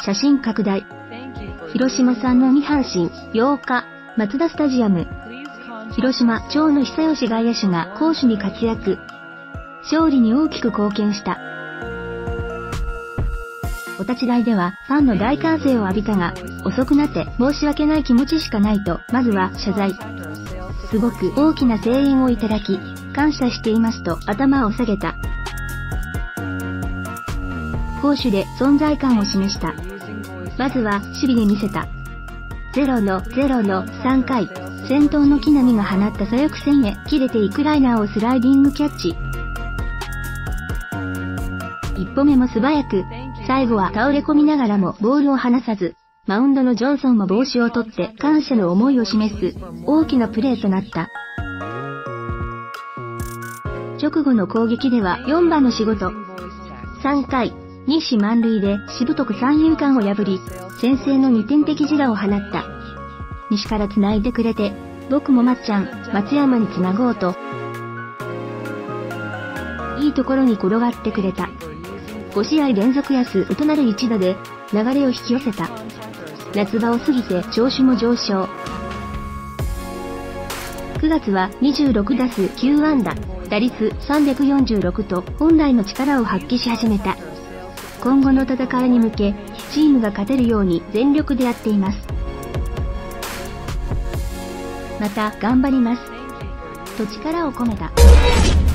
写真拡大。広島3の2阪神、8日、マツダスタジアム。広島、長野久義外野手が攻守に活躍。勝利に大きく貢献した。お立ち台ではファンの大歓声を浴びたが、遅くなって申し訳ない気持ちしかないと、まずは謝罪。すごく大きな声援をいただき、感謝していますと頭を下げた。攻守で存在感を示した。まずは守備で見せた。0-0の3回、先頭の木浪が放った左翼線へ切れていくライナーをスライディングキャッチ。一歩目も素早く、最後は倒れ込みながらもボールを離さず、マウンドのジョンソンも帽子を取って感謝の思いを示す大きなプレーとなった。直後の攻撃では4番の仕事。3回、西満塁でしぶとく三遊間を破り、先制の2点的自打を放った。西から繋いでくれて、僕も松山に繋ごうと。いいところに転がってくれた。5試合連続安打となる一打で流れを引き寄せた。夏場を過ぎて調子も上昇。9月は26打数9安打、打率346と本来の力を発揮し始めた。今後の戦いに向け、チームが勝てるように全力でやっています。また頑張ります。と力を込めた。